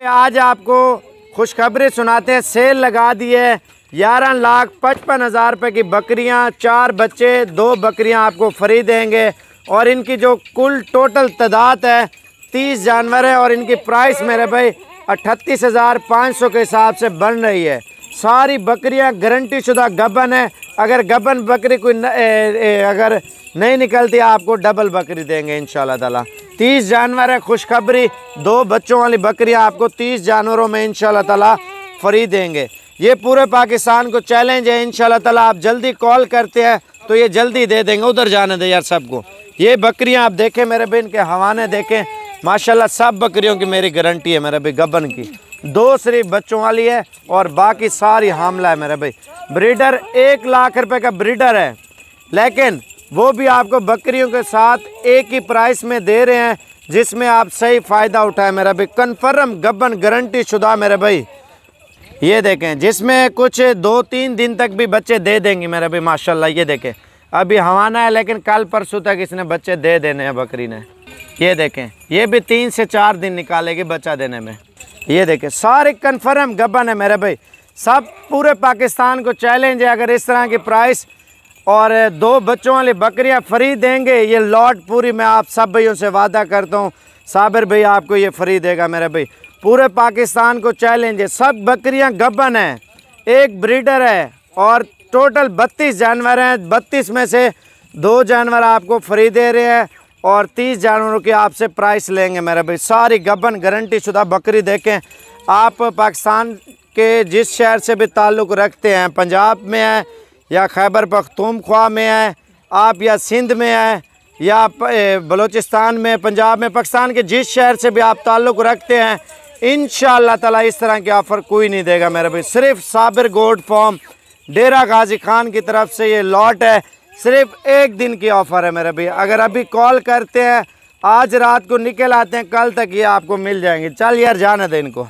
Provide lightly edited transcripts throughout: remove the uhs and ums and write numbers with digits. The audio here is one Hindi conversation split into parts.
आज आपको खुशखबरी सुनाते हैं, सेल लगा दी है। 11,55,000 रुपये की बकरियां, 4 बच्चे, 2 बकरियां आपको फ्री देंगे। और इनकी जो कुल टोटल तादाद है 30 जानवर है और इनकी प्राइस मेरे भाई 38,500 के हिसाब से बन रही है। सारी बकरियां गारंटी शुदा गबन है। अगर गबन बकरी कोई अगर नहीं निकलती आपको डबल बकरी देंगे इंशाल्लाह ताला। 30 जानवर है, खुशखबरी 2 बच्चों वाली बकरियां आपको 30 जानवरों में इंशाल्लाह ताला फ्री देंगे। ये पूरे पाकिस्तान को चैलेंज है इंशाल्लाह ताला। आप जल्दी कॉल करते हैं तो ये जल्दी दे देंगे। उधर जाने दे यार सबको। ये बकरियां आप देखें मेरे भाई, इनके हवाने देखें माशाल्लाह, सब बकरियों की मेरी गारंटी है मेरे भाई गबन की। 2 सिर्फ बच्चों वाली है और बाकी सारी हामला है मेरे भाई। ब्रीडर 1 लाख रुपए का ब्रीडर है, लेकिन वो भी आपको बकरियों के साथ एक ही प्राइस में दे रहे हैं, जिसमें आप सही फ़ायदा उठाएं मेरा भाई। कन्फर्म गबन गारंटी शुदा मेरे भाई। ये देखें, जिसमें कुछ 2-3 दिन तक भी बच्चे दे देंगे मेरे भाई माशाल्लाह। ये देखें, अभी हवाना है लेकिन कल परसों तक इसने बच्चे दे देने हैं बकरी ने। ये देखें, ये भी 3 से 4 दिन निकालेगी बच्चा देने में। ये देखें, सारे कन्फर्म गबन है मेरे भाई। सब पूरे पाकिस्तान को चैलेंज है, अगर इस तरह की प्राइस और 2 बच्चों वाली बकरियां फ्री देंगे ये लॉट पूरी, मैं आप सब भाइयों से वादा करता हूँ साबिर भाई आपको ये फ्री देगा मेरे भाई। पूरे पाकिस्तान को चैलेंज है। सब बकरियां गबन है, एक ब्रीडर है और टोटल 32 जानवर हैं। 32 में से 2 जानवर आपको फ्री दे रहे हैं और 30 जानवरों की आपसे प्राइस लेंगे मेरे भाई। सारी गबन गारंटी शुदा बकरी देखें। आप पाकिस्तान के जिस शहर से भी ताल्लुक़ रखते हैं, पंजाब में है या खैबर पख्तूनख्वा में है आप, या सिंध में है या बलूचिस्तान में, पंजाब में, पाकिस्तान के जिस शहर से भी आप ताल्लुक़ रखते हैं, इंशाअल्लाह ताला इस तरह के ऑफ़र कोई नहीं देगा मेरे भाई। सिर्फ साबिर गोट फार्म डेरा गाजी खान की तरफ से ये लॉट है। सिर्फ 1 दिन की ऑफ़र है मेरे भाई। अगर अभी कॉल करते हैं, आज रात को निकल आते हैं, कल तक ये आपको मिल जाएंगे। चल यार जाने दे इनको।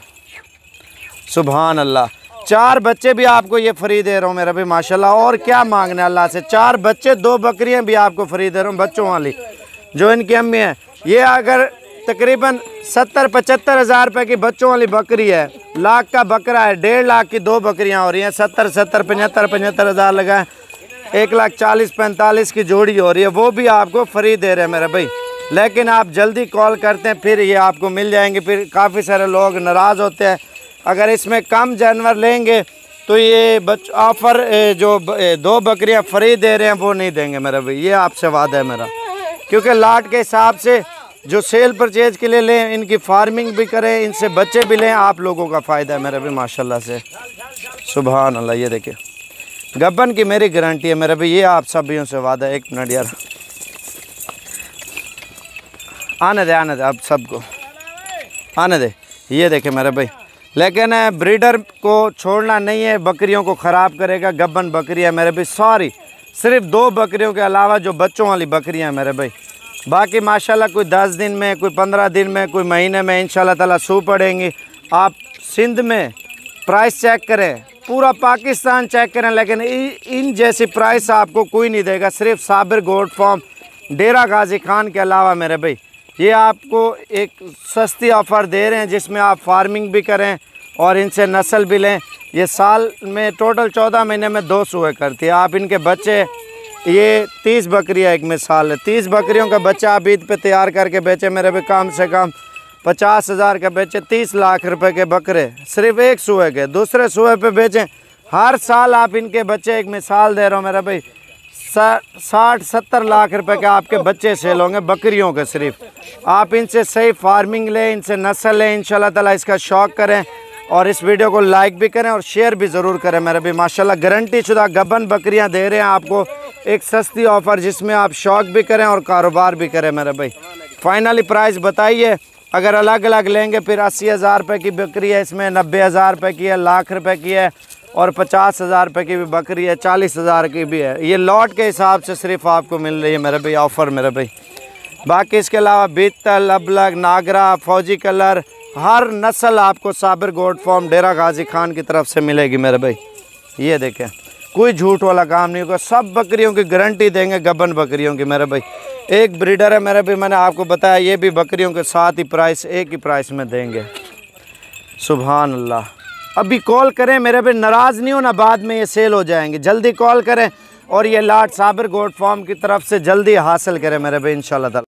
सुभान अल्लाह, 4 बच्चे भी आपको ये फ्री दे रहा हूँ मेरा भाई माशाल्लाह। और क्या मांगना है अल्लाह से। 4 बच्चे, 2 बकरियाँ भी आपको फ्री दे रहा हूँ बच्चों वाली, जो इनकी अम्मी है। ये अगर तकरीबन 70-75 हज़ार रुपये की बच्चों वाली बकरी है, लाख का बकरा है, 1.5 लाख की 2 बकरियाँ हो रही हैं। 70-70, 75-75 हज़ार लगा है, 1,40,45 की जोड़ी हो रही है, वो भी आपको फ्री दे रहे हैं मेरे भाई। लेकिन आप जल्दी कॉल करते हैं फिर ये आपको मिल जाएंगे। फिर काफ़ी सारे लोग नाराज़ होते हैं। अगर इसमें कम जानवर लेंगे तो ये ऑफ़र जो 2 बकरियां फ्री दे रहे हैं वो नहीं देंगे मेरा भाई। ये आपसे वादा है मेरा, क्योंकि लाट के हिसाब से जो सेल परचेज के लिए लें, इनकी फार्मिंग भी करें, इनसे बच्चे भी लें, आप लोगों का फ़ायदा है मेरा भाई माशाल्लाह से। सुभान अल्लाह। ये देखिए, गबन की मेरी गारंटी है मेरा भाई। ये आप सभी से वादा है। 1 मिनट यार, आने दे आप सबको आने दे। ये देखे मेरे भाई, लेकिन ब्रीडर को छोड़ना नहीं है, बकरियों को ख़राब करेगा। गबन बकरियाँ मेरे भाई सारी, सिर्फ 2 बकरियों के अलावा जो बच्चों वाली बकरियाँ मेरे भाई। बाकी माशाल्लाह कोई 10 दिन में, कोई 15 दिन में, कोई महीने में इंशाल्लाह ताला सू पड़ेंगी। आप सिंध में प्राइस चेक करें, पूरा पाकिस्तान चेक करें, लेकिन इन जैसी प्राइस आपको कोई नहीं देगा। सिर्फ साबिर गोट फार्म डेरा गाजी खान के अलावा मेरे भाई ये आपको एक सस्ती ऑफ़र दे रहे हैं, जिसमें आप फार्मिंग भी करें और इनसे नस्ल भी लें। ये साल में टोटल 14 महीने में 2 सूए करती है। आप इनके बच्चे, ये 30 बकरियाँ एक मिसाल है, 30 बकरियों का बच्चा आप ईद पे तैयार करके बेचे मेरे भाई, कम से कम 50 हज़ार का बेचे, 30 लाख रुपए के बकरे सिर्फ 1 सूए के। दूसरे सूए पे बेचें। हर साल आप इनके बच्चे, एक मिसाल दे रहा हूँ मेरा भाई, 60-70 लाख रुपए के आपके बच्चे सेल होंगे बकरियों के। सिर्फ आप इनसे सही फार्मिंग लें, इनसे नस्ल लें, इंशाल्लाह ताला इसका शौक़ करें। और इस वीडियो को लाइक भी करें और शेयर भी ज़रूर करें मेरे भाई माशाल्लाह। गारंटी शुदा गबन बकरियां दे रहे हैं आपको, एक सस्ती ऑफ़र, जिसमें आप शौक़ भी करें और कारोबार भी करें मेरे भाई। फाइनली प्राइस बताइए। अगर अलग अलग लेंगे फिर 80 हज़ार रुपये की बकरी है, इसमें 90 हज़ार रुपये की है, लाख रुपए की है, और 50 हज़ार रुपये की भी बकरी है, 40 हज़ार की भी है। ये लॉट के हिसाब से सिर्फ आपको मिल रही है मेरे भाई ऑफ़र मेरे भाई। बाकी इसके अलावा बीतल, अबलग, नागरा, फौजी कलर, हर नस्ल आपको साबिर गोट फार्म डेरा गाजी खान की तरफ से मिलेगी मेरे भाई। ये देखें, कोई झूठ वाला काम नहीं होगा। सब बकरियों की गारंटी देंगे, गबन बकरियों की मेरे भाई। एक ब्रीडर है मेरे भाई, मैंने आपको बताया, ये भी बकरियों के साथ ही प्राइस, एक ही प्राइस में देंगे। सुभान अल्लाह। अभी कॉल करें मेरे पे, नाराज़ नहीं होना, बाद में ये सेल हो जाएंगे। जल्दी कॉल करें और ये लाट साबिर गोट फार्म की तरफ से जल्दी हासिल करें मेरे पे इंशाल्लाह ताला।